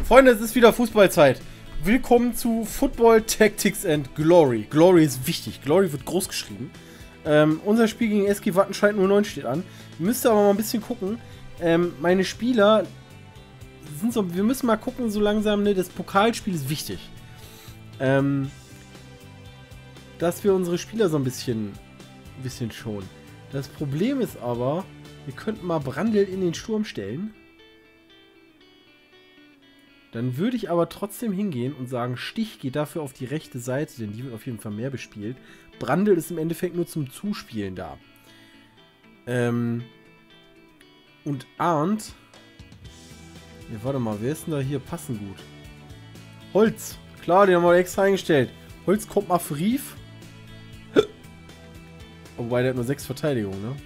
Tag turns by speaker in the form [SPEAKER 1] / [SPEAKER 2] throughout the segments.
[SPEAKER 1] Freunde, es ist wieder Fußballzeit. Willkommen zu Football Tactics and Glory. Glory ist wichtig. Glory wird groß geschrieben. Unser Spiel gegen SG Wattenscheid 09 steht an. Ihr müsst aber mal ein bisschen gucken. Meine Spieler sind so. Wir müssen mal gucken, so langsam, ne? Das Pokalspiel ist wichtig. Dass wir unsere Spieler so ein bisschen schonen. Das Problem ist aber, wir könnten mal Brandl in den Sturm stellen. Dann würde ich aber trotzdem hingehen und sagen, Stich geht dafür auf die rechte Seite, denn die wird auf jeden Fall mehr bespielt. Brandl ist im Endeffekt nur zum Zuspielen da. Und Arndt. Ja, warte mal, wer ist denn da hier passend gut? Holz. Klar, den haben wir extra eingestellt. Holz kommt mal für Rief. Wobei, der hat nur 6 Verteidigungen, ne?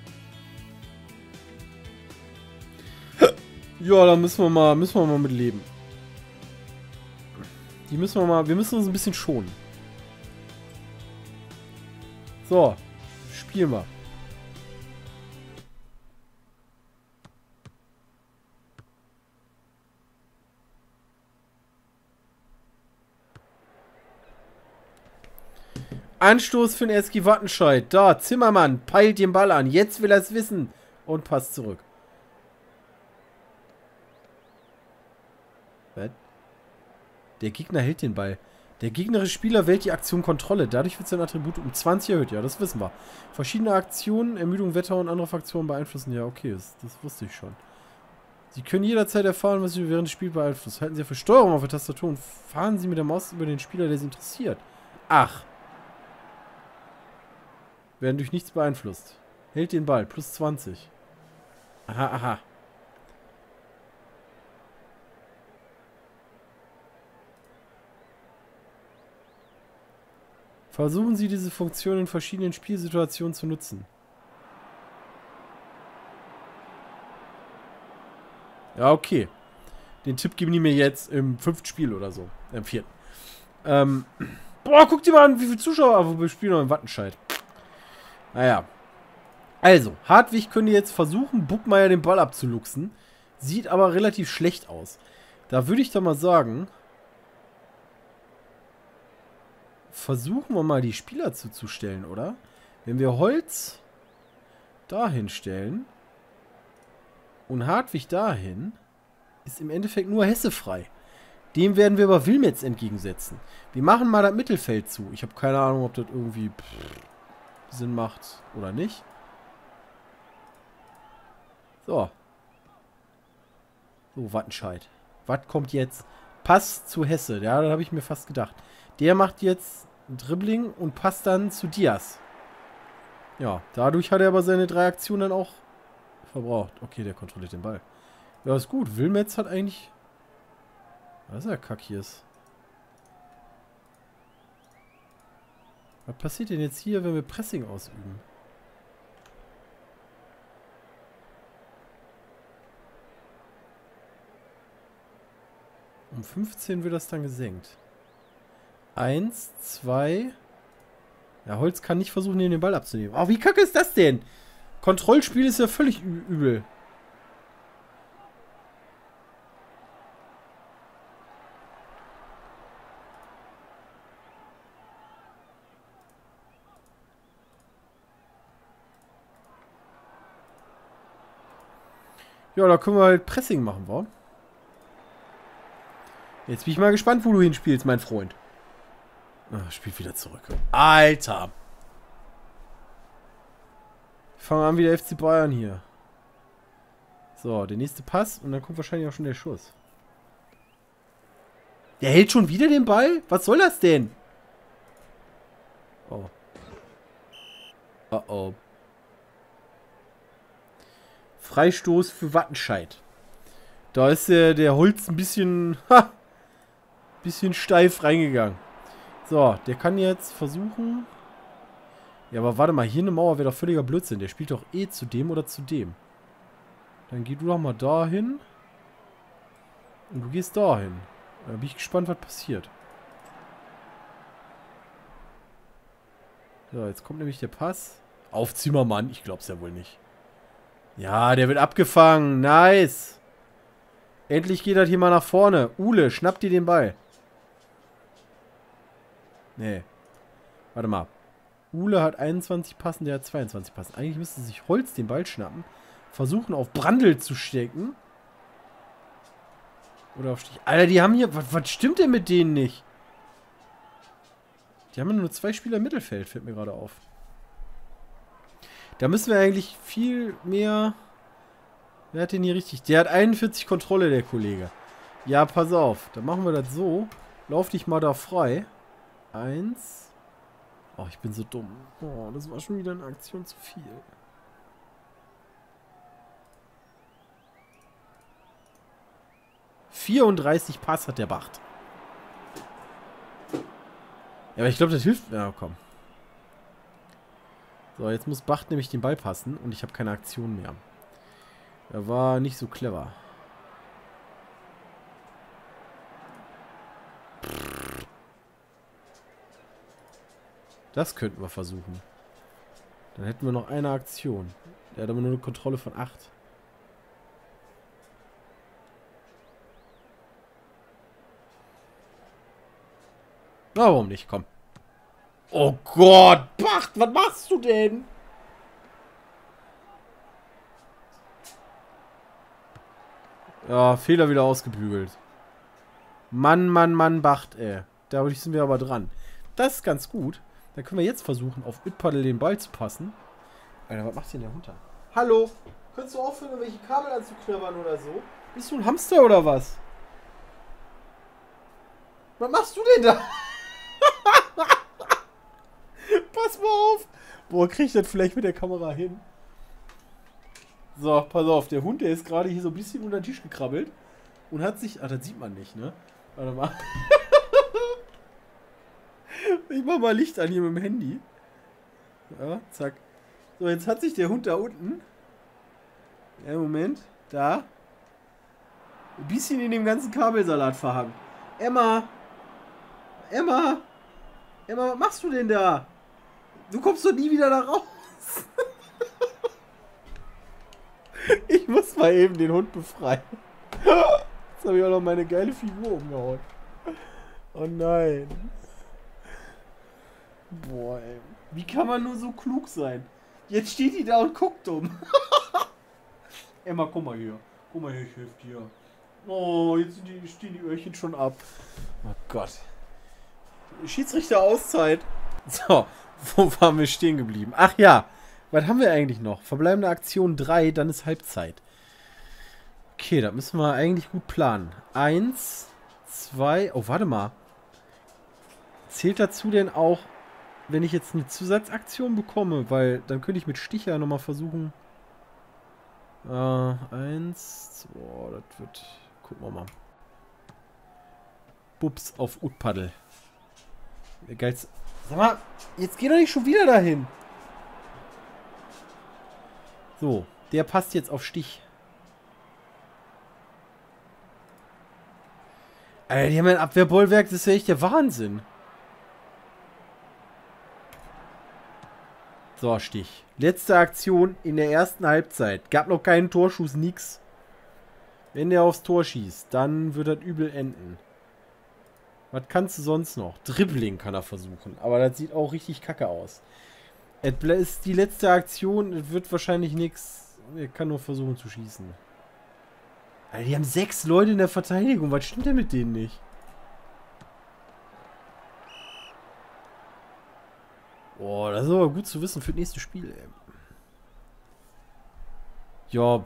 [SPEAKER 1] Ja, da müssen wir mal mit leben. Wir müssen uns ein bisschen schonen. So, spielen wir. Anstoß für den SG Wattenscheid. Da, Zimmermann peilt den Ball an. Jetzt will er es wissen. Und passt zurück. Was? Der Gegner hält den Ball. Der gegnerische Spieler wählt die Aktion Kontrolle. Dadurch wird sein Attribut um 20 erhöht. Ja, das wissen wir. Verschiedene Aktionen, Ermüdung, Wetter und andere Faktoren beeinflussen. Ja, okay, das wusste ich schon. Sie können jederzeit erfahren, was Sie während des Spiels beeinflusst. Halten Sie auf die Steuerung auf der Tastatur und fahren Sie mit der Maus über den Spieler, der Sie interessiert. Ach. Werden durch nichts beeinflusst. Hält den Ball. Plus 20. Aha, aha. Versuchen Sie, diese Funktion in verschiedenen Spielsituationen zu nutzen. Ja, okay. Den Tipp geben die mir jetzt im 5. Spiel oder so. Im 4. Boah, guck dir mal an, wie viele Zuschauer wir spielen noch in Wattenscheid. Naja. Also, Hartwig könnte jetzt versuchen, Buckmeier den Ball abzuluxen. Sieht aber relativ schlecht aus. Da würde ich doch mal sagen, versuchen wir mal die Spieler zuzustellen, oder? Wenn wir Holz dahin stellen und Hartwig dahin, ist im Endeffekt nur Hesse frei. Dem werden wir aber Wilmetz entgegensetzen. Wir machen mal das Mittelfeld zu. Ich habe keine Ahnung, ob das irgendwie Sinn macht oder nicht. So. So, Wattenscheid. Was kommt jetzt? Pass zu Hesse. Ja, das habe ich mir fast gedacht. Der macht jetzt ein Dribbling und passt dann zu Diaz. Ja, dadurch hat er aber seine 3 Aktionen dann auch verbraucht. Okay, der kontrolliert den Ball. Ja, ist gut. Wilmetz hat eigentlich... Was ist der Kack hier ist? Was passiert denn jetzt hier, wenn wir Pressing ausüben? Um 15 wird das dann gesenkt. 1, 2. Ja, Holz kann nicht versuchen, den Ball abzunehmen. Oh, wie kacke ist das denn? Kontrollspiel ist ja völlig übel. Ja, da können wir halt Pressing machen, wa? Jetzt bin ich mal gespannt, wo du hinspielst, mein Freund. Ach, spielt wieder zurück. Alter! Fangen wir an wie der FC Bayern hier. So, der nächste Pass und dann kommt wahrscheinlich auch schon der Schuss. Der hält schon wieder den Ball? Was soll das denn? Oh. Oh oh. Freistoß für Wattenscheid. Da ist der Holz ein bisschen steif reingegangen. So, der kann jetzt versuchen... Ja, aber warte mal, hier eine Mauer wäre doch völliger Blödsinn. Der spielt doch eh zu dem oder zu dem. Dann geh du doch mal dahin. Und du gehst dahin. Da bin ich gespannt, was passiert. So, jetzt kommt nämlich der Pass. Auf Zimmermann. Ich glaub's ja wohl nicht. Ja, der wird abgefangen. Nice. Endlich geht das hier mal nach vorne. Ule, schnapp dir den Ball. Nee. Warte mal. Ule hat 21 Passen, der hat 22 Passen. Eigentlich müsste sich Holz den Ball schnappen. Versuchen auf Brandl zu stecken. Oder auf Stich. Alter, die haben hier... Was stimmt denn mit denen nicht? Die haben nur 2 Spieler im Mittelfeld, fällt mir gerade auf. Da müssen wir eigentlich viel mehr... Wer hat den hier richtig? Der hat 41 Kontrolle, der Kollege. Ja, pass auf. Dann machen wir das so. Lauf dich mal da frei. 1. Oh, ich bin so dumm. Oh, das war schon wieder eine Aktion zu viel. ...34 Pass hat der Bacht. Ja, aber ich glaube, das hilft... Ja, komm. So, jetzt muss Bacht nämlich den Ball passen und ich habe keine Aktion mehr. Er war nicht so clever. Das könnten wir versuchen. Dann hätten wir noch eine Aktion. Der hat aber nur eine Kontrolle von 8. Na, warum nicht? Komm. Oh Gott, Bacht, was machst du denn? Ja, Fehler wieder ausgebügelt. Mann, Mann, Mann, Bacht, ey. Dadurch sind wir aber dran. Das ist ganz gut. Dann können wir jetzt versuchen, auf Utpaddel den Ball zu passen. Alter, was macht denn der Hund da? Hallo? Könntest du aufhören, irgendwelche Kabel anzuknabbern oder so? Bist du ein Hamster oder was? Was machst du denn da? Pass mal auf. Boah, krieg ich das vielleicht mit der Kamera hin? So, pass auf. Der Hund, der ist gerade hier so ein bisschen unter den Tisch gekrabbelt. Und hat sich... Ah, das sieht man nicht, ne? Warte mal. Ich mach mal Licht an hier mit dem Handy. Ja, zack. So, jetzt hat sich der Hund da unten... Ja, Moment. Da. Ein bisschen in dem ganzen Kabelsalat verhangen. Emma! Emma! Emma, was machst du denn da? Du kommst doch nie wieder da raus. Ich muss mal eben den Hund befreien. Jetzt habe ich auch noch meine geile Figur umgehauen. Oh nein. Boah, ey. Wie kann man nur so klug sein? Jetzt steht die da und guckt dumm. Emma, komm mal hier. Komm mal her, ich helfe dir. Oh, jetzt stehen die Öhrchen schon ab. Oh Gott. Schiedsrichter Auszeit. So, wo waren wir stehen geblieben? Ach ja, was haben wir eigentlich noch? Verbleibende Aktion 3, dann ist Halbzeit. Okay, da müssen wir eigentlich gut planen. 1, 2, oh, warte mal. Zählt dazu denn auch, wenn ich jetzt eine Zusatzaktion bekomme? Weil dann könnte ich mit Sticher nochmal versuchen. 1, 2, das wird... Gucken wir mal. Bups auf Utpaddel. Geilste... Sag mal, jetzt geh doch nicht schon wieder dahin. So, der passt jetzt auf Stich. Alter, die haben ein Abwehrbollwerk, das ist ja echt der Wahnsinn. So, Stich. Letzte Aktion in der ersten Halbzeit. Gab noch keinen Torschuss, nix. Wenn der aufs Tor schießt, dann wird das übel enden. Was kannst du sonst noch? Dribbling kann er versuchen. Aber das sieht auch richtig kacke aus. Es ist die letzte Aktion. Es wird wahrscheinlich nichts. Er kann nur versuchen zu schießen. Alter, die haben 6 Leute in der Verteidigung. Was stimmt denn mit denen nicht? Boah, das ist aber gut zu wissen für das nächste Spiel, ey. Ja,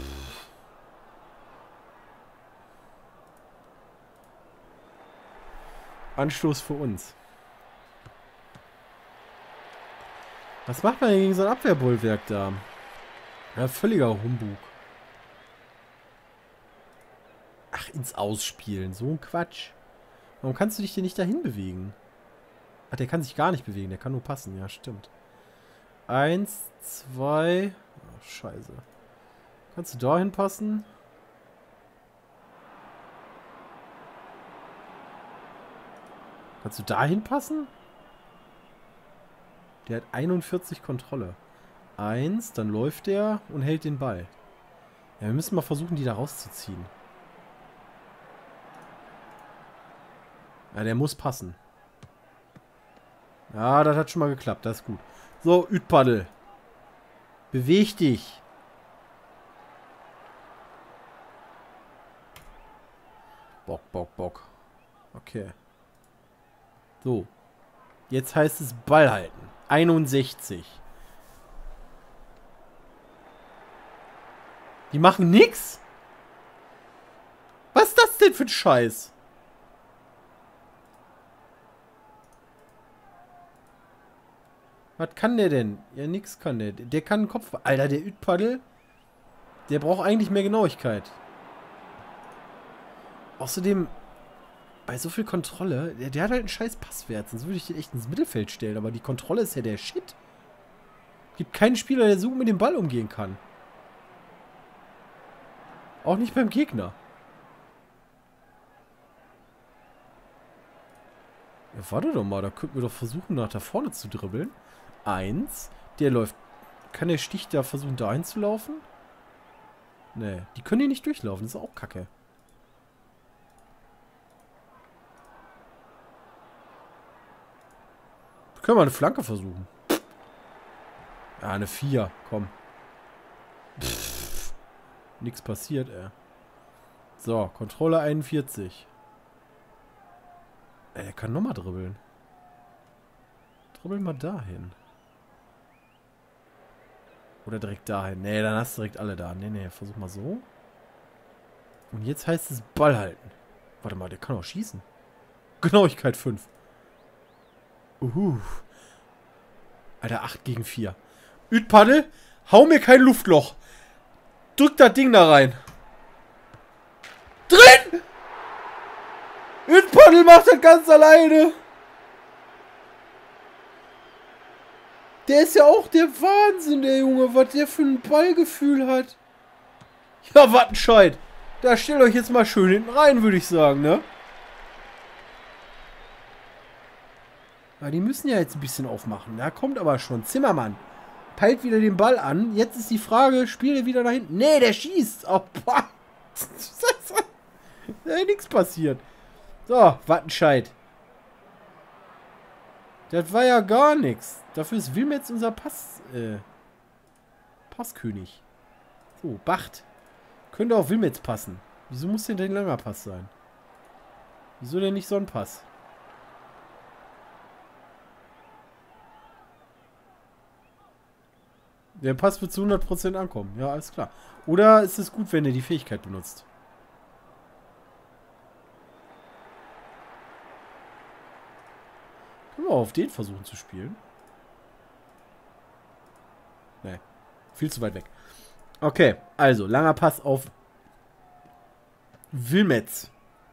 [SPEAKER 1] Anstoß für uns. Was macht man denn gegen so ein Abwehrbollwerk da? Ja, völliger Humbug. Ach, ins Ausspielen. So ein Quatsch. Warum kannst du dich denn nicht dahin bewegen? Ach, der kann sich gar nicht bewegen. Der kann nur passen. Ja, stimmt. 1, 2... Oh, scheiße. Kannst du dahin passen? Kannst du dahin passen? Der hat 41 Kontrolle. 1, dann läuft der und hält den Ball. Ja, wir müssen mal versuchen, die da rauszuziehen. Ja, der muss passen. Ja, das hat schon mal geklappt. Das ist gut. So, Ütpaddel. Beweg dich. Bock. Okay. So. Jetzt heißt es Ball halten. 61. Die machen nix? Was ist das denn für ein Scheiß? Was kann der denn? Ja, nix kann der. Der kann einen Kopf... Alter, der Ütpaddel, der braucht eigentlich mehr Genauigkeit. Außerdem, bei so viel Kontrolle, der hat halt einen scheiß Passwert. Sonst würde ich den echt ins Mittelfeld stellen. Aber die Kontrolle ist ja der Shit. Gibt keinen Spieler, der so mit dem Ball umgehen kann. Auch nicht beim Gegner. Ja, warte doch mal. Da könnten wir doch versuchen, nach da vorne zu dribbeln. 1. Der läuft. Kann der Stich da versuchen, da einzulaufen? Nee, die können hier nicht durchlaufen. Das ist auch kacke. Wir können mal eine Flanke versuchen. Ja, eine 4. Komm. Nix passiert, ey. So, Kontrolle 41. Ey, der kann nochmal dribbeln. Dribbeln mal dahin. Oder direkt dahin. Nee, dann hast du direkt alle da. Nee, versuch mal so. Und jetzt heißt es Ball halten. Warte mal, der kann auch schießen. Genauigkeit 5. Alter, 8 gegen 4. Ütpaddel, hau mir kein Luftloch. Drück das Ding da rein. Drin! Ütpaddel macht das ganz alleine. Der ist ja auch der Wahnsinn, der Junge. Was der für ein Ballgefühl hat. Ja, Wattenscheid. Da stellt euch jetzt mal schön hinten rein, würde ich sagen, ne? Ja, die müssen ja jetzt ein bisschen aufmachen. Da kommt aber schon. Zimmermann peilt wieder den Ball an. Jetzt ist die Frage, spielt er wieder da hinten? Nee, der schießt. Oh, boah. Da ist nichts passiert. So, Wattenscheid. Das war ja gar nichts. Dafür ist Wilmetz unser Passkönig. So, Bacht. Könnte auch Wilmetz passen. Wieso muss denn ein langer Pass sein? Wieso denn nicht so ein Pass? Der Pass wird zu 100% ankommen. Ja, alles klar. Oder ist es gut, wenn er die Fähigkeit benutzt? Können wir auf den versuchen zu spielen? Nee. Viel zu weit weg. Okay, also, langer Pass auf Wilmetz.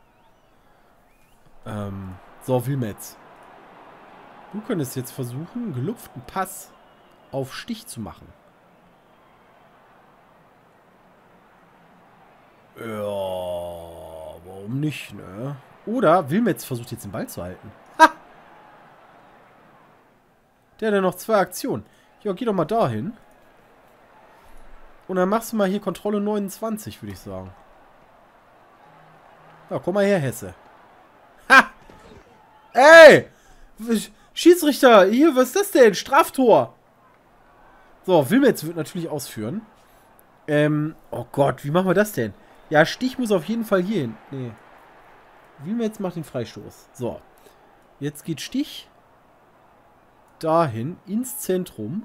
[SPEAKER 1] So, Wilmetz. Du könntest jetzt versuchen, einen gelupften Pass auf Stich zu machen. Ja, warum nicht, ne? Oder Wilmetz versucht jetzt den Ball zu halten. Ha! Der hat ja noch 2 Aktionen. Ja, geh doch mal dahin. Und dann machst du mal hier Kontrolle 29, würde ich sagen. Ja, komm mal her, Hesse. Ha! Ey! Schiedsrichter, hier, was ist das denn? Straftor! So, Wilmetz wird natürlich ausführen. Oh Gott, wie machen wir das denn? Ja, Stich muss auf jeden Fall hier hin. Nee. Wilmetz macht den Freistoß. So. Jetzt geht Stich dahin, ins Zentrum.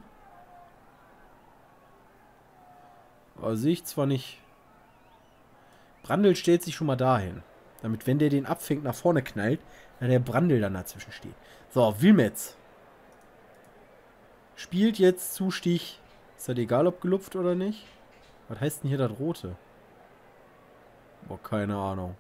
[SPEAKER 1] Aber sehe ich zwar nicht. Brandl stellt sich schon mal dahin. Damit, wenn der den abfängt, nach vorne knallt, dann der Brandl dann dazwischen steht. So, Wilmetz. Spielt jetzt zu Stich. Ist das egal, ob gelupft oder nicht? Was heißt denn hier das Rote? Boah, keine Ahnung.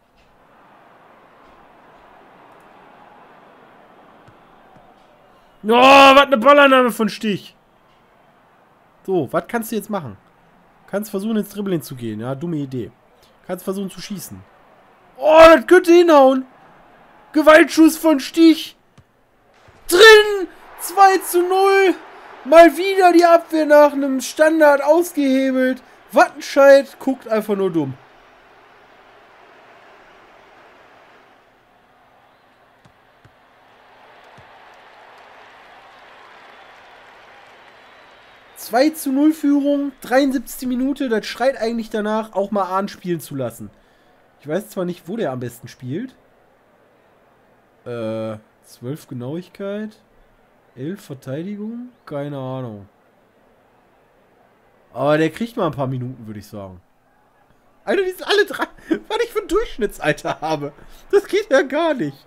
[SPEAKER 1] Oh, was eine Ballannahme von Stich. So, was kannst du jetzt machen? Kannst versuchen, ins Dribbling zu gehen. Ja, dumme Idee. Kannst versuchen zu schießen. Oh, das könnte hinhauen. Gewaltschuss von Stich. Drin. 2:0. Mal wieder die Abwehr nach einem Standard ausgehebelt. Wattenscheid guckt einfach nur dumm. 2:0 Führung, 73. Minute. Das schreit eigentlich danach, auch mal Ahn spielen zu lassen. Ich weiß zwar nicht, wo der am besten spielt. 12 Genauigkeit. 11 Verteidigung. Keine Ahnung. Aber der kriegt mal ein paar Minuten, würde ich sagen. Alter, die sind alle drei. Was ich für ein Durchschnittsalter habe. Das geht ja gar nicht.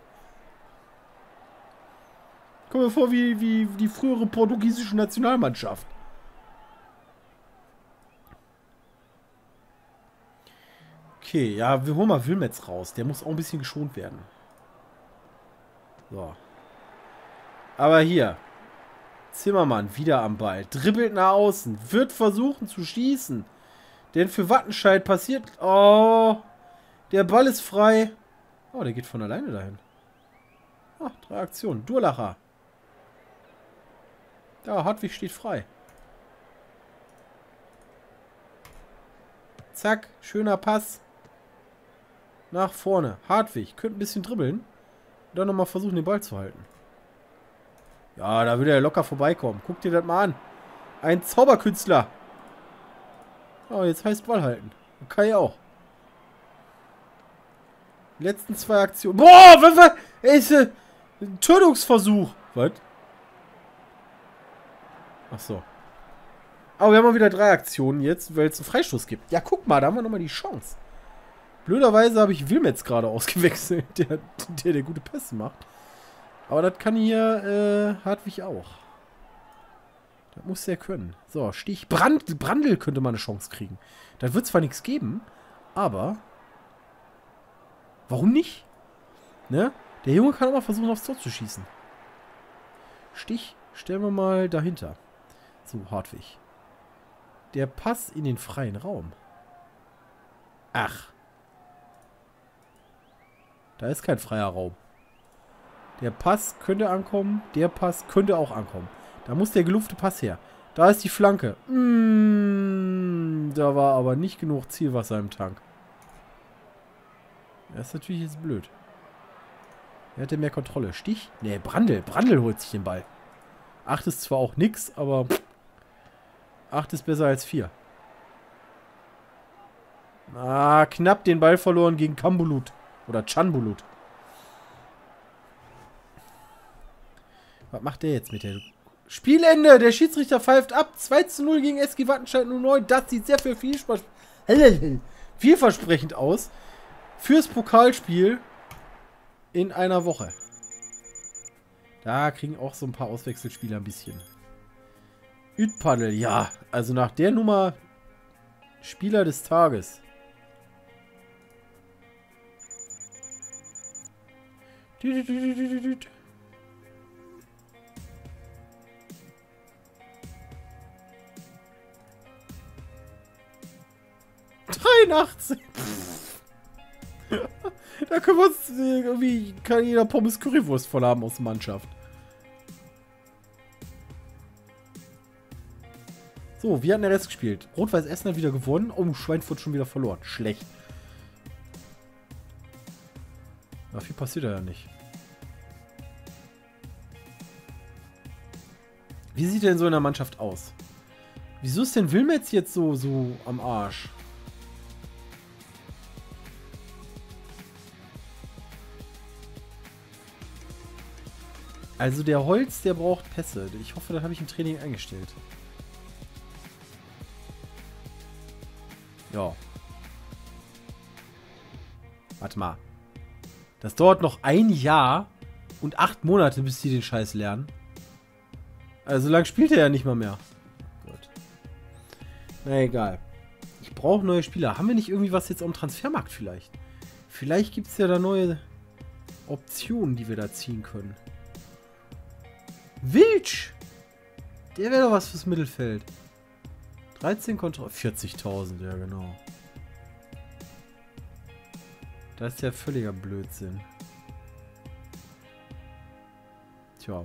[SPEAKER 1] Kommt mir vor wie die frühere portugiesische Nationalmannschaft. Okay, ja, wir holen mal Wilmets raus. Der muss auch ein bisschen geschont werden. So. Aber hier. Zimmermann wieder am Ball. Dribbelt nach außen. Wird versuchen zu schießen. Denn für Wattenscheid passiert... Oh. Der Ball ist frei. Oh, der geht von alleine dahin. Ah, 3 Aktionen. Durlacher. Ja, Hartwig steht frei. Zack. Schöner Pass. Nach vorne. Hartwig. Könnte ein bisschen dribbeln. Und dann nochmal versuchen, den Ball zu halten. Ja, da würde er locker vorbeikommen. Guck dir das mal an. Ein Zauberkünstler. Oh, jetzt heißt Ball halten. Kann ja auch. Die letzten 2 Aktionen. Boah, was? Ist ein Tötungsversuch. Was? Ach so. Aber wir haben mal wieder 3 Aktionen jetzt, weil es einen Freistoß gibt. Ja, guck mal, da haben wir nochmal die Chance. Blöderweise habe ich Wilmets gerade ausgewechselt, der gute Pässe macht. Aber das kann hier Hartwig auch. Das muss der können. So, Stich. Brandl könnte mal eine Chance kriegen. Da wird zwar nichts geben, aber warum nicht? Ne? Der Junge kann auch mal versuchen, aufs Tor zu schießen. Stich stellen wir mal dahinter. So, Hartwig. Der Pass in den freien Raum. Ach. Da ist kein freier Raum. Der Pass könnte ankommen. Der Pass könnte auch ankommen. Da muss der gelufte Pass her. Da ist die Flanke. Da war aber nicht genug Zielwasser im Tank. Das ist natürlich jetzt blöd. Er hatte mehr Kontrolle. Stich? Nee, Brandl. Brandl holt sich den Ball. 8 ist zwar auch nix, aber 8 ist besser als 4. Ah, knapp den Ball verloren gegen Kambulut. Oder Canbulut. Was macht der jetzt mit der... Spielende! Der Schiedsrichter pfeift ab. 2:0 gegen SG Wattenscheid 09. Das sieht sehr vielversprechend aus. Fürs Pokalspiel in einer Woche. Da kriegen auch so ein paar Auswechselspieler ein bisschen. Ütpaddel, ja. Also nach der Nummer Spieler des Tages. Düt. 83. Da können wir uns irgendwie, kann jeder Pommes Currywurst voll haben aus der Mannschaft. So, wie hat der Rest gespielt? Rot-Weiß Essen hat wieder gewonnen. Oh, Schweinfurt schon wieder verloren. Schlecht. Na, viel passiert da ja nicht. Wie sieht denn so in der Mannschaft aus? Wieso ist denn Wilmets jetzt so am Arsch? Also der Holz, der braucht Pässe. Ich hoffe, das habe ich im Training eingestellt. Ja. Warte mal. Das dauert noch 1 Jahr und 8 Monate, bis die den Scheiß lernen. Also so lange spielt er ja nicht mal mehr. Gut. Na egal. Ich brauche neue Spieler. Haben wir nicht irgendwie was jetzt am Transfermarkt vielleicht? Vielleicht gibt es ja da neue Optionen, die wir da ziehen können. Wiltsch! Der wäre doch was fürs Mittelfeld. 13 Kontrolle. 40.000, ja genau. Das ist ja völliger Blödsinn. Tja.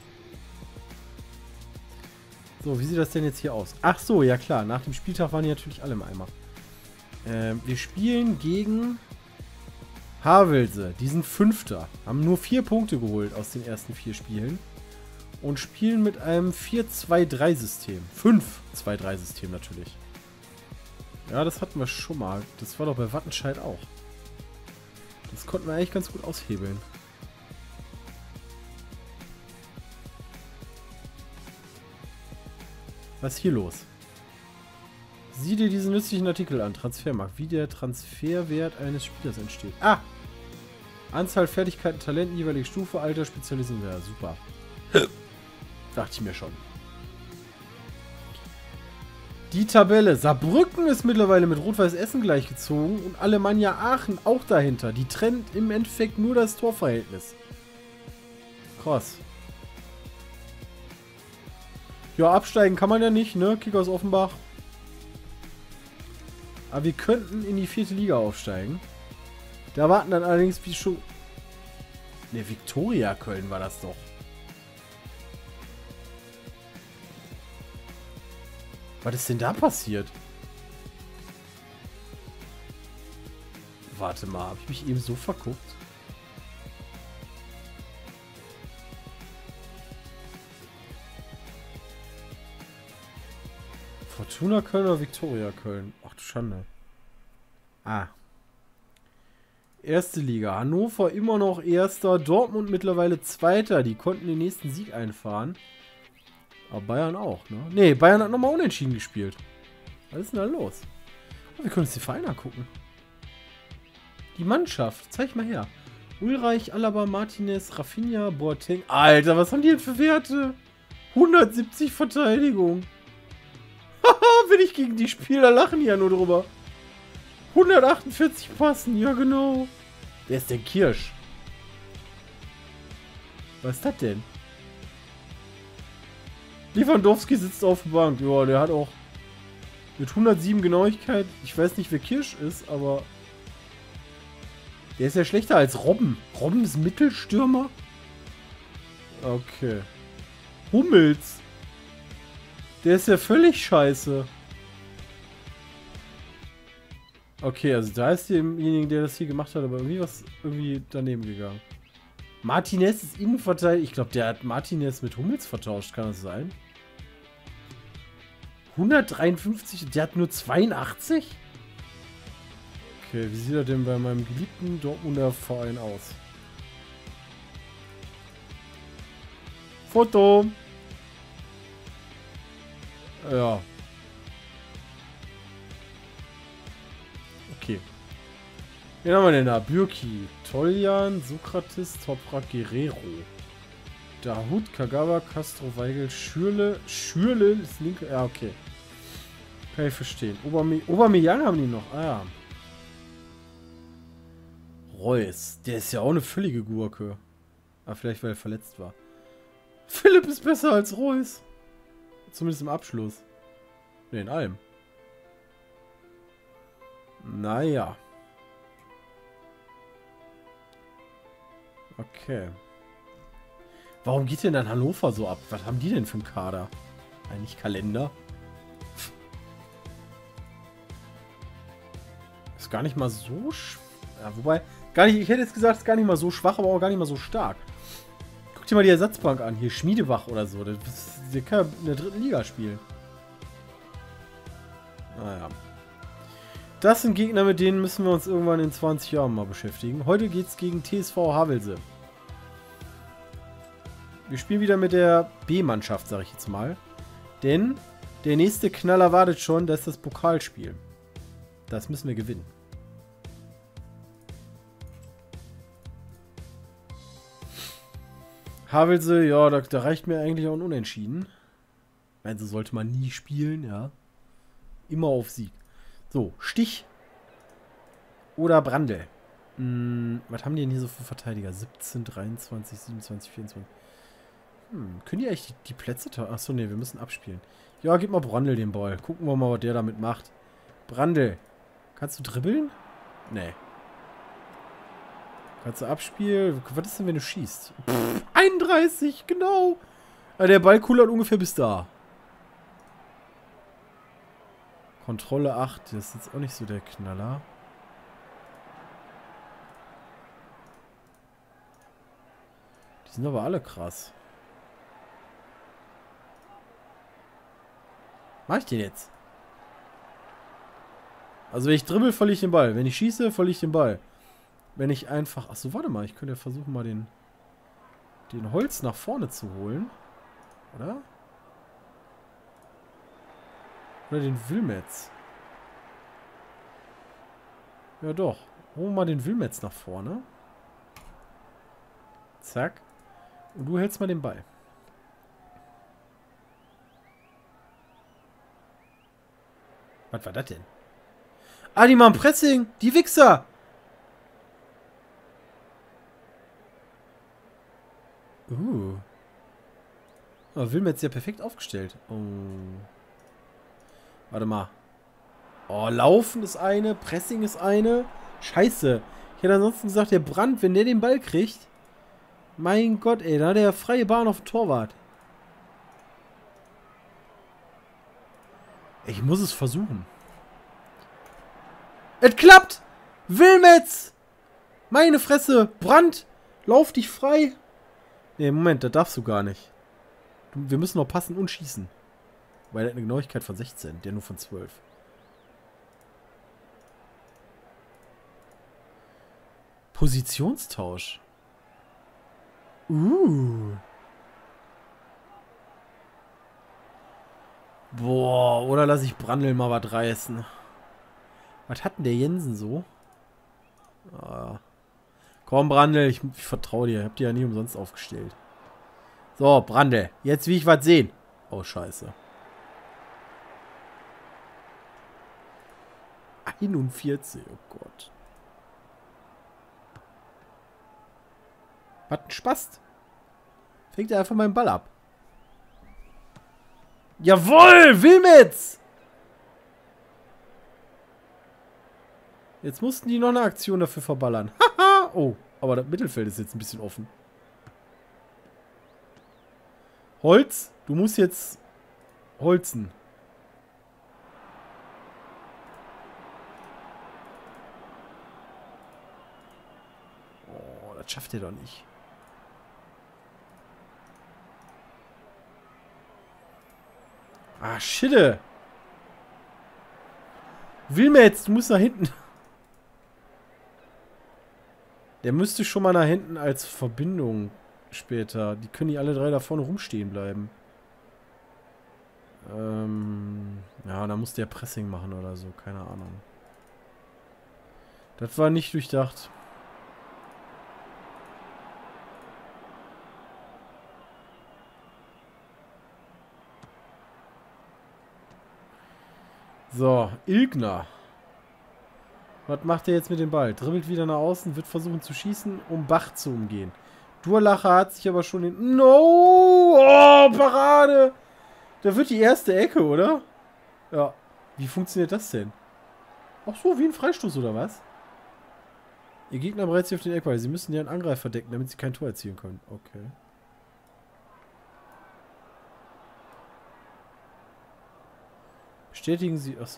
[SPEAKER 1] So, wie sieht das denn jetzt hier aus? Ach so, ja klar. Nach dem Spieltag waren die natürlich alle im Eimer. Wir spielen gegen Havelse. Die sind 5. Haben nur 4 Punkte geholt aus den ersten 4 Spielen. Und spielen mit einem 4-2-3-System. 5-2-3-System natürlich. Ja, das hatten wir schon mal. Das war doch bei Wattenscheid auch. Das konnten wir eigentlich ganz gut aushebeln. Was ist hier los? Sieh dir diesen nützlichen Artikel an. Transfermarkt. Wie der Transferwert eines Spielers entsteht. Ah! Anzahl, Fertigkeiten, Talenten, jeweilige Stufe, Alter, Spezialisierung. Ja, super. Dachte ich mir schon. Die Tabelle. Saarbrücken ist mittlerweile mit Rot-Weiß Essen gleichgezogen und Alemannia Aachen auch dahinter. Die trennt im Endeffekt nur das Torverhältnis. Krass. Ja, absteigen kann man ja nicht, ne? Kickers Offenbach. Aber wir könnten in die 4. Liga aufsteigen. Da warten dann allerdings wie schon... Ne, Viktoria Köln war das doch. Was ist denn da passiert? Warte mal, habe ich mich eben so verguckt? Fortuna Köln oder Viktoria Köln? Ach du Schande. Ah. 1. Liga. Hannover immer noch Erster. Dortmund mittlerweile Zweiter. Die konnten den nächsten Sieg einfahren. Aber Bayern auch, ne? Ne, Bayern hat nochmal unentschieden gespielt. Was ist denn da los? Oh, wir können uns die Vereine angucken. Die Mannschaft. Zeig mal her. Ulreich, Alaba, Martinez, Rafinha, Boateng. Alter, was haben die denn für Werte? 170 Verteidigung. Haha, wenn ich gegen die spiele, da lachen die ja nur drüber. 148 passen, ja genau. Wer ist denn Kirsch? Was ist das denn? Lewandowski sitzt auf der Bank. Ja, der hat auch mit 107 Genauigkeit. Ich weiß nicht, wer Kirsch ist, aber der ist ja schlechter als Robben. Robben ist Mittelstürmer? Okay. Hummels. Der ist ja völlig scheiße. Okay, also da ist demjenigen, der das hier gemacht hat, aber irgendwie daneben gegangen. Martinez ist Innenverteidiger. Ich glaube, der hat Martinez mit Hummels vertauscht. Kann das sein? 153, der hat nur 82? Okay, wie sieht er denn bei meinem geliebten Dortmunder Verein aus? Foto! Ja. Okay. Wen haben wir denn da? Bürki, Toljan, Sokrates, Toprak, Guerrero. Dahut, Kagawa, Castro, Weigel, Schürle. Schürle ist linke. Ja, okay. Kann ich verstehen. Aubameyang haben die noch. Ah ja. Reus. Der ist ja auch eine völlige Gurke. Ah, vielleicht weil er verletzt war. Philipp ist besser als Reus. Zumindest im Abschluss. Ne, in allem. Naja. Okay. Warum geht denn dann Hannover so ab? Was haben die denn für einen Kader? Eigentlich Kalender? Ist gar nicht mal so ja, wobei, gar nicht, ich hätte jetzt gesagt, ist gar nicht mal so schwach, aber auch gar nicht mal so stark. Guck dir mal die Ersatzbank an. Hier Schmiedewach oder so. Der kann in der 3. Liga spielen. Naja. Das sind Gegner, mit denen müssen wir uns irgendwann in 20 Jahren mal beschäftigen. Heute geht es gegen TSV Havelse. Wir spielen wieder mit der B-Mannschaft, sage ich jetzt mal. Denn der nächste Knaller wartet schon, das ist das Pokalspiel. Das müssen wir gewinnen. Havelse, ja, da reicht mir eigentlich auch ein Unentschieden. Also sollte man nie spielen, ja. Immer auf Sieg. So, Stich oder Brandl. Was haben die denn hier so für Verteidiger? 17, 23, 27, 24. Können die eigentlich die Plätze tauschen? Achso, ne, wir müssen abspielen. Ja, gib mal Brandl den Ball. Gucken wir mal, was der damit macht. Brandl. Kannst du dribbeln? Nee. Kannst du abspielen? Was ist denn, wenn du schießt? 31, genau. Ja, der Ball kullert ungefähr bis da. Kontrolle 8, das ist jetzt auch nicht so der Knaller. Die sind aber alle krass. Mach ich den jetzt? Also wenn ich dribbel, verliere ich den Ball. Wenn ich schieße, verliere ich den Ball. Wenn ich einfach... Achso, warte mal. Ich könnte ja versuchen, mal den Holz nach vorne zu holen. Oder? Oder den Wilmetz. Ja doch. Holen wir mal den Wilmetz nach vorne. Zack. Und du hältst mal den Ball. Was war das denn? Ah, die machen Pressing. Die Wichser. Oh, Wilmetz ist ja perfekt aufgestellt. Oh. Warte mal. Oh, Laufen ist eine. Pressing ist eine. Scheiße. Ich hätte ansonsten gesagt, der Brandt, wenn der den Ball kriegt. Mein Gott, ey. Da hat er freie Bahn auf dem Torwart. Ich muss es versuchen. Es klappt! Wilmetz! Meine Fresse! Brandt! Lauf dich frei! Ne, Moment, das darfst du gar nicht. Wir müssen noch passen und schießen. Weil er hat eine Genauigkeit von 16, der nur von 12. Positionstausch. Boah, oder lasse ich Brandl mal was reißen. Was hat denn der Jensen so? Ah. Komm, Brandl, ich vertraue dir. Ich hab dir ja nie umsonst aufgestellt. So, Brandl, jetzt will ich was sehen. Oh, scheiße. 41, oh Gott. Was ein Spast. Fängt er einfach meinen Ball ab. Jawohl, Wilmetz! Jetzt mussten die noch eine Aktion dafür verballern. Haha! Oh, aber das Mittelfeld ist jetzt ein bisschen offen. Holz, du musst jetzt holzen. Oh, das schafft er doch nicht. Ah, Schitte. Wilmetz, du musst nach hinten. Der müsste schon mal nach hinten als Verbindung später. Die können nicht alle drei da vorne rumstehen bleiben. Ja, da muss der Pressing machen oder so. Keine Ahnung. Das war nicht durchdacht. So, Ilgner. Was macht er jetzt mit dem Ball? Dribbelt wieder nach außen, wird versuchen zu schießen, um Bach zu umgehen. Durlacher hat sich aber schon in... No! Oh, Parade! Da wird die erste Ecke, oder? Ja. Wie funktioniert das denn? Ach so, wie ein Freistoß, oder was? Ihr Gegner bereitet sich auf den Eckball. Sie müssen ihren Angreifer decken, damit sie kein Tor erzielen können. Okay. Bestätigen Sie... Achso.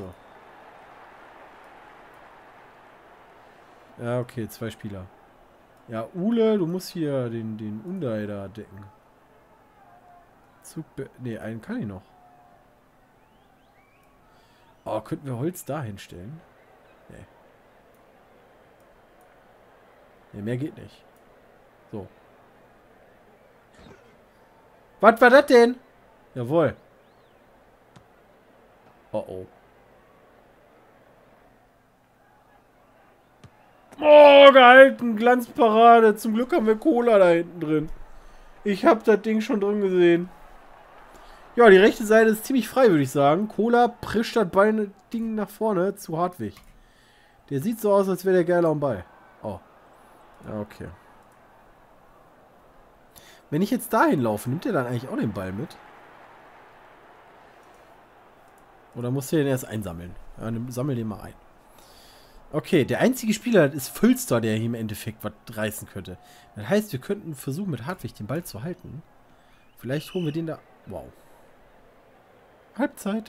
[SPEAKER 1] Ja, okay, 2 Spieler. Ja, Ule, du musst hier den Undai da decken. Ne, einen kann ich noch. Oh, könnten wir Holz da hinstellen? Nee. Ne, mehr geht nicht. So. Was war das denn? Jawohl. Oh oh. Oh, gehalten. Glanzparade. Zum Glück haben wir Cola da hinten drin. Ich habe das Ding schon drin gesehen. Ja, die rechte Seite ist ziemlich frei, würde ich sagen. Cola prischt das Ding nach vorne zu Hartwig. Der sieht so aus, als wäre der geil am Ball. Oh. Ja, okay. Wenn ich jetzt dahin laufe, nimmt er dann eigentlich auch den Ball mit? Oder muss er den erst einsammeln? Ja, sammel den mal ein. Okay, der einzige Spieler ist Fülster, der hier im Endeffekt was reißen könnte. Das heißt, wir könnten versuchen, mit Hartwig den Ball zu halten. Vielleicht holen wir den da... Wow. Halbzeit.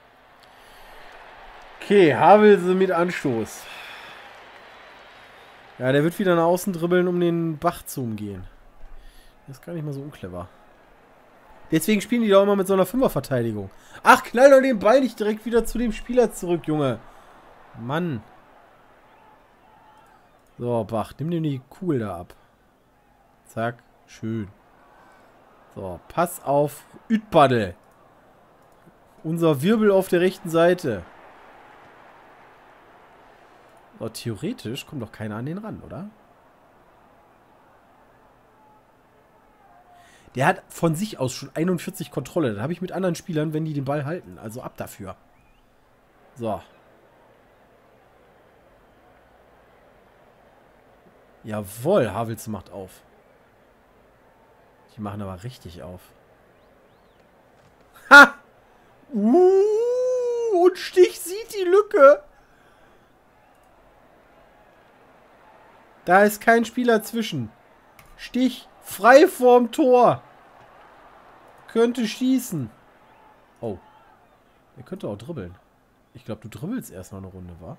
[SPEAKER 1] Okay, Havelse mit Anstoß. Ja, der wird wieder nach außen dribbeln, um den Bach zu umgehen. Das ist gar nicht mal so unclever. Deswegen spielen die doch immer mit so einer Fünferverteidigung. Ach, knall doch den Ball nicht direkt wieder zu dem Spieler zurück, Junge. Mann. So, Bach, nimm dir die Kugel da ab. Zack, schön. So, pass auf Ütpaddel. Unser Wirbel auf der rechten Seite. So, theoretisch kommt doch keiner an den ran, oder? Der hat von sich aus schon 41 Kontrolle. Das habe ich mit anderen Spielern, wenn die den Ball halten. Also ab dafür. So. Jawohl, Havels macht auf. Die machen aber richtig auf. Ha! Und Stich sieht die Lücke. Da ist kein Spieler zwischen. Stich frei vorm Tor. Könnte schießen. Oh. Er könnte auch dribbeln. Ich glaube, du dribbelst erst noch eine Runde, wa?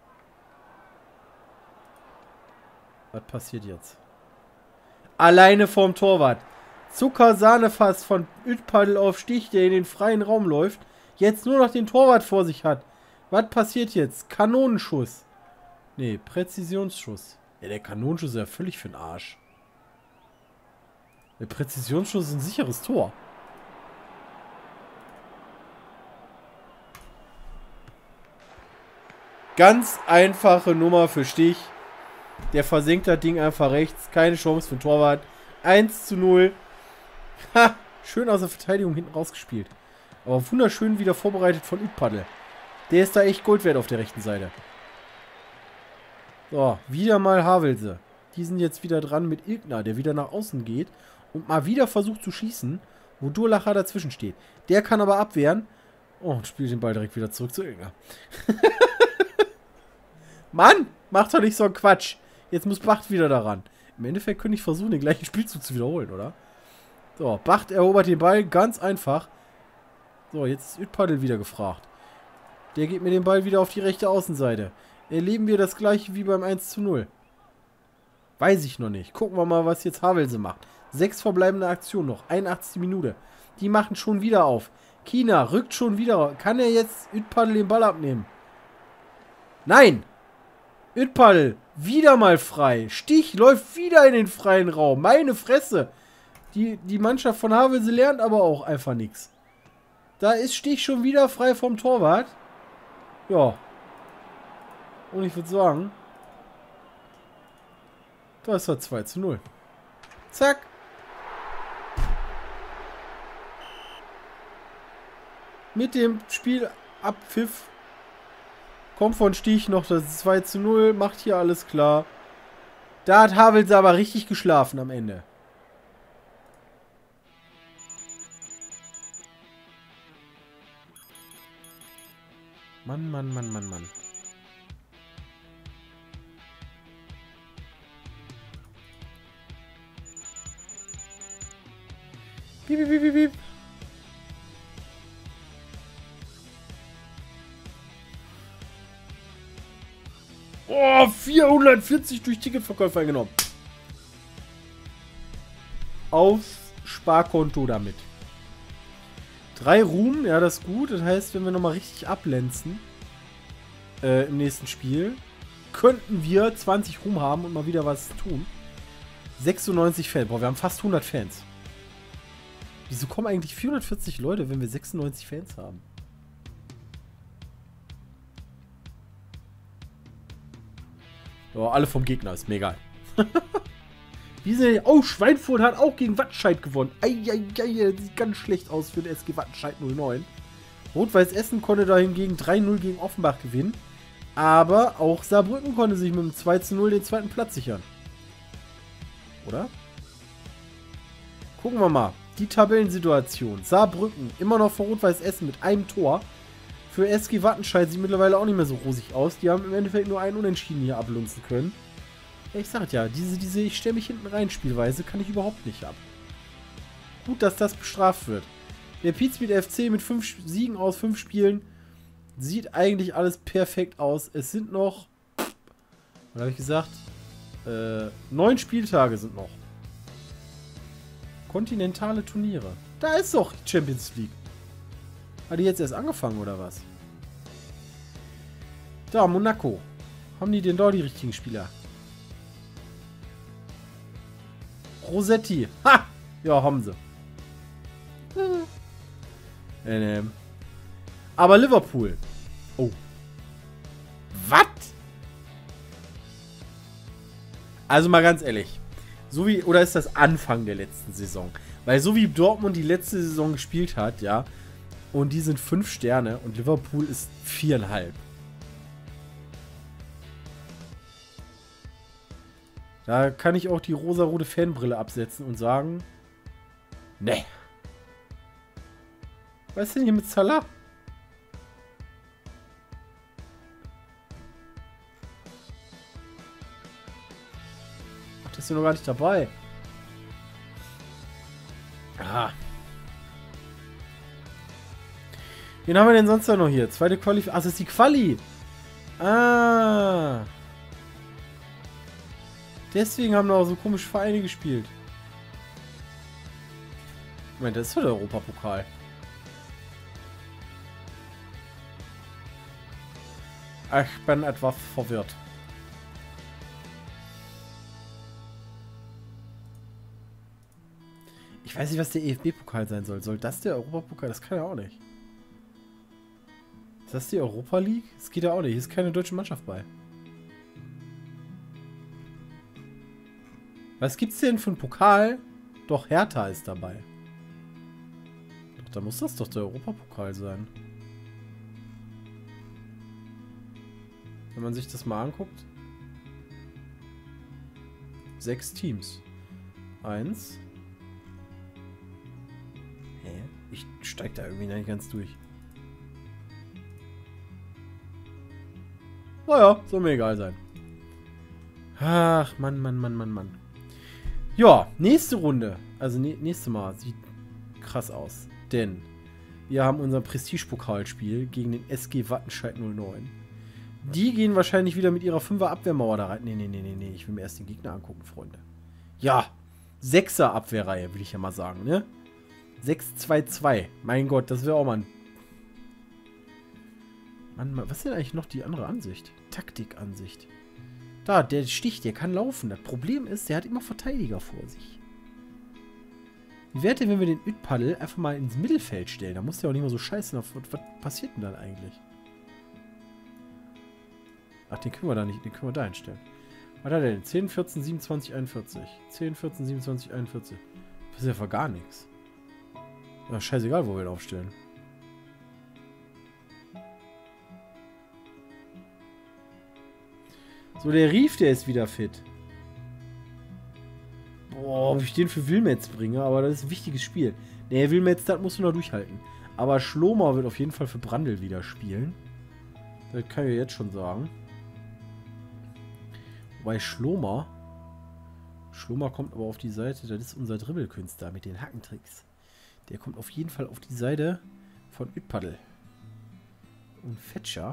[SPEAKER 1] Was passiert jetzt? Alleine vorm Torwart. Zuckersahnefass von Ütpaddel auf Stich, der in den freien Raum läuft. Jetzt nur noch den Torwart vor sich hat. Was passiert jetzt? Kanonenschuss. Nee, Präzisionsschuss. Ja, der Kanonenschuss ist ja völlig für den Arsch. Der Präzisionsschuss ist ein sicheres Tor. Ganz einfache Nummer für Stich. Der versenkt das Ding einfach rechts. Keine Chance für den Torwart. 1:0. Ha! Schön aus der Verteidigung hinten rausgespielt. Aber wunderschön wieder vorbereitet von Ütpaddel. Der ist da echt Gold wert auf der rechten Seite. So, wieder mal Havelse. Die sind jetzt wieder dran mit Ilgner, der wieder nach außen geht und mal wieder versucht zu schießen, wo Durlacher dazwischen steht. Der kann aber abwehren. Oh, und spielt den Ball direkt wieder zurück zu Ilgner. Mann, mach doch nicht so einen Quatsch. Jetzt muss Bacht wieder daran. Im Endeffekt könnte ich versuchen, den gleichen Spielzug zu wiederholen, oder? So, Bacht erobert den Ball ganz einfach. So, jetzt ist Ütpaddel wieder gefragt. Der geht mir den Ball wieder auf die rechte Außenseite. Erleben wir das gleiche wie beim 1:0. Weiß ich noch nicht. Gucken wir mal, was jetzt Havelse macht. 6 verbleibende Aktionen noch. 81. Minute. Die machen schon wieder auf. China rückt schon wieder. Kann er jetzt Ütpaddel den Ball abnehmen? Nein! Ütpaddel wieder mal frei. Stich läuft wieder in den freien Raum. Meine Fresse. Die Mannschaft von Havelse lernt aber auch einfach nichts. Da ist Stich schon wieder frei vom Torwart. Ja. Und ich würde sagen, da ist er 2:0. Zack. Mit dem Spiel Abpfiff kommt von Stich noch das 2:0. Macht hier alles klar. Da hat Havelse aber richtig geschlafen am Ende. Mann, Mann, Mann, Mann, Mann. Piep, piep, piep, piep. Oh, 440 durch Ticketverkäufe eingenommen. Aufs Sparkonto damit. 3 Ruhm, ja, das ist gut. Das heißt, wenn wir nochmal richtig ablenzen im nächsten Spiel, könnten wir 20 Ruhm haben und mal wieder was tun. 96 Fans. Boah, wir haben fast 100 Fans. Wieso kommen eigentlich 440 Leute, wenn wir 96 Fans haben? Oh, alle vom Gegner, ist mir egal. Wie sind oh, Schweinfurt hat auch gegen Wattenscheid gewonnen. Eieiei, sieht ganz schlecht aus für den SG Wattenscheid 09. Rot-Weiß Essen konnte da hingegen 3:0 gegen Offenbach gewinnen. Aber auch Saarbrücken konnte sich mit dem 2:0 den zweiten Platz sichern. Oder? Gucken wir mal. Die Tabellensituation. Saarbrücken immer noch vor Rot-Weiß Essen mit einem Tor. Für SG Wattenscheid sieht mittlerweile auch nicht mehr so rosig aus. Die haben im Endeffekt nur einen Unentschieden hier ablunzen können. Ja, ich sag ja, diese ich stelle mich hinten rein Spielweise kann ich überhaupt nicht ab. Gut, dass das bestraft wird. Der Pizmeet FC mit 5 Siegen aus 5 Spielen sieht eigentlich alles perfekt aus. Es sind noch, was habe ich gesagt? 9 Spieltage sind noch. Kontinentale Turniere. Da ist doch die Champions League. Hat die jetzt erst angefangen, oder was? Da, Monaco. Haben die denn da die richtigen Spieler? Rossetti. Ha! Ja, haben sie. Aber Liverpool. Oh. Was? Also mal ganz ehrlich. So wie, oder ist das Anfang der letzten Saison? Weil so wie Dortmund die letzte Saison gespielt hat, ja, und die sind 5 Sterne und Liverpool ist 4,5. Da kann ich auch die rosarote Fanbrille absetzen und sagen, ne. Was ist denn hier mit Salah? Ach, das ist ja noch gar nicht dabei. Aha. Wen haben wir denn sonst noch hier? Zweite Quali. Ach, das ist die Quali. Ah. Deswegen haben da auch so komische Vereine gespielt. Moment, das ist doch der Europapokal. Ich bin etwas verwirrt. Ich weiß nicht, was der EFB-Pokal sein soll. Soll das der Europapokal? Das kann ja auch nicht. Ist das die Europa League? Das geht ja auch nicht. Hier ist keine deutsche Mannschaft bei. Was gibt's denn für einen Pokal? Doch, Hertha ist dabei. Doch, da muss das doch der Europapokal sein. Wenn man sich das mal anguckt. 6 Teams. 1. Hä? Ich steig da irgendwie nicht ganz durch. Naja, soll mir egal sein. Ach, Mann. Ja, nächste Runde. Also nächste Mal. Sieht krass aus. Denn wir haben unser Prestige-Pokalspiel gegen den SG Wattenscheid 09. Die gehen wahrscheinlich wieder mit ihrer 5er Abwehrmauer da rein. Nee. Ich will mir erst den Gegner angucken, Freunde. Ja, 6er Abwehrreihe, will ich ja mal sagen, ne? 6-2-2. Mein Gott, das wäre auch mal ein... Mann, was ist denn eigentlich noch die andere Ansicht? Taktikansicht. Da, der Stich, der kann laufen. Das Problem ist, der hat immer Verteidiger vor sich. Wie wäre denn, wenn wir den Ütpaddel einfach mal ins Mittelfeld stellen? Da muss der auch nicht mehr so scheißen. Was passiert denn dann eigentlich? Ach, den können wir da nicht. Den können wir da hinstellen. Was hat er denn? 10, 14, 27, 41. 10, 14, 27, 41. Das ist ja für gar nichts. Ja, scheißegal, wo wir ihn aufstellen. So, der Rief, der ist wieder fit. Boah, ob ich den für Wilmetz bringe, aber das ist ein wichtiges Spiel. Nee, Wilmetz, das musst du noch durchhalten. Aber Schlomer wird auf jeden Fall für Brandl wieder spielen. Das kann ich jetzt schon sagen. Wobei Schlomer kommt aber auf die Seite, das ist unser Dribbelkünstler mit den Hackentricks. Der kommt auf jeden Fall auf die Seite von Ütpaddel. Und Fetscher,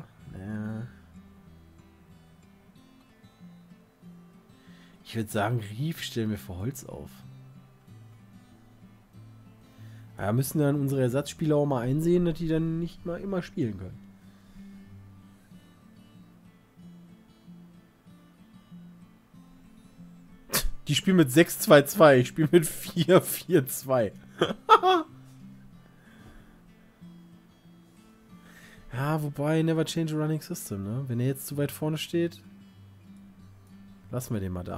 [SPEAKER 1] ich würde sagen, Rief stellen wir für Holz auf. Ja, müssen dann unsere Ersatzspieler auch mal einsehen, dass die dann nicht mal immer spielen können. Die spielen mit 6-2-2. Ich spiele mit 4-4-2. Ja, wobei, never change a running system, ne? Wenn er jetzt zu weit vorne steht, lassen wir den mal da.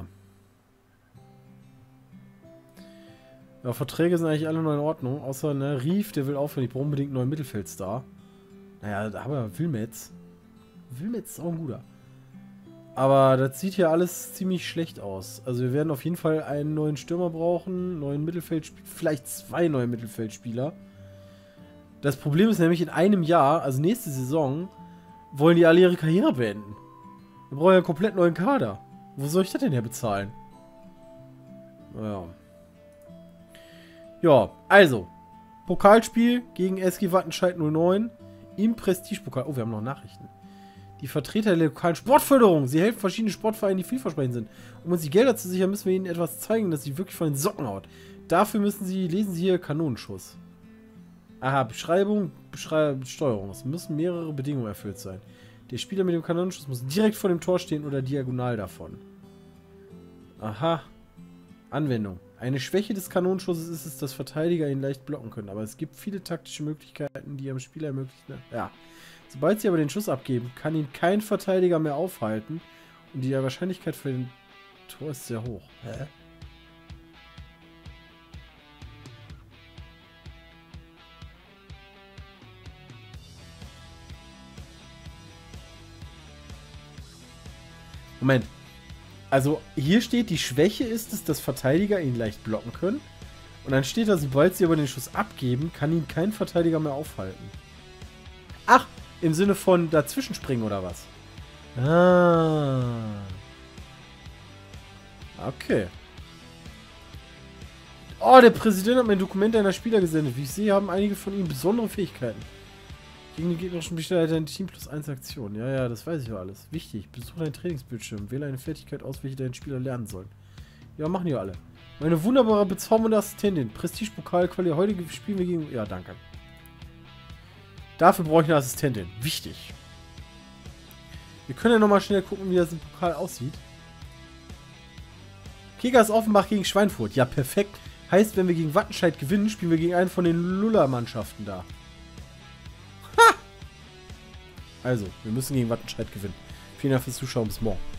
[SPEAKER 1] Ja, Verträge sind eigentlich alle noch in Ordnung. Außer, ne, Rief, der will aufhören. Ich brauche unbedingt einen neuen Mittelfeldstar. Naja, da haben wir Wilmetz. Wilmetz ist auch ein guter. Aber das sieht hier alles ziemlich schlecht aus. Also wir werden auf jeden Fall einen neuen Stürmer brauchen, einen neuen Mittelfeldspieler, vielleicht 2 neue Mittelfeldspieler. Das Problem ist nämlich, in einem Jahr, also nächste Saison, wollen die alle ihre Karriere beenden. Wir brauchen ja einen komplett neuen Kader. Wo soll ich das denn her bezahlen? Naja. Ja, also. Pokalspiel gegen SG Wattenscheid 09 im Prestige-Pokal. Oh, wir haben noch Nachrichten. Die Vertreter der lokalen Sportförderung. Sie helfen verschiedenen Sportvereinen, die vielversprechend sind. Um uns die Gelder zu sichern, müssen wir ihnen etwas zeigen, dass sie wirklich von den Socken haut. Dafür lesen Sie hier Kanonenschuss. Aha, Beschreibung, Steuerung. Es müssen mehrere Bedingungen erfüllt sein. Der Spieler mit dem Kanonenschuss muss direkt vor dem Tor stehen oder diagonal davon. Aha. Anwendung. Eine Schwäche des Kanonenschusses ist es, dass Verteidiger ihn leicht blocken können. Aber es gibt viele taktische Möglichkeiten, die am Spieler ermöglichen. Ja. Sobald sie aber den Schuss abgeben, kann ihn kein Verteidiger mehr aufhalten. Und die Wahrscheinlichkeit für den Tor ist sehr hoch. Hä? Moment. Also, hier steht, die Schwäche ist es, dass Verteidiger ihn leicht blocken können. Und dann steht da, sobald sie aber den Schuss abgeben, kann ihn kein Verteidiger mehr aufhalten. Ach, im Sinne von dazwischen springen oder was? Ah. Okay. Oh, der Präsident hat mir ein Dokument einer Spieler gesendet. Wie ich sehe, haben einige von ihnen besondere Fähigkeiten. Gegen den gegnerischen Spieler dein Team plus 1 Aktion. Ja, ja, das weiß ich ja alles. Wichtig, besuche deinen Trainingsbildschirm. Wähle eine Fertigkeit aus, welche deine Spieler lernen sollen. Ja, machen die alle. Meine wunderbare, bezaubernde Assistentin. Prestige-Pokal, heute spielen wir gegen... Ja, danke. Dafür brauche ich eine Assistentin. Wichtig. Wir können ja nochmal schnell gucken, wie das im Pokal aussieht. Kickers Offenbach gegen Schweinfurt. Ja, perfekt. Heißt, wenn wir gegen Wattenscheid gewinnen, spielen wir gegen einen von den Luller-Mannschaften da. Ha! Also, wir müssen gegen Wattenscheid gewinnen. Vielen Dank fürs Zuschauen. Bis morgen.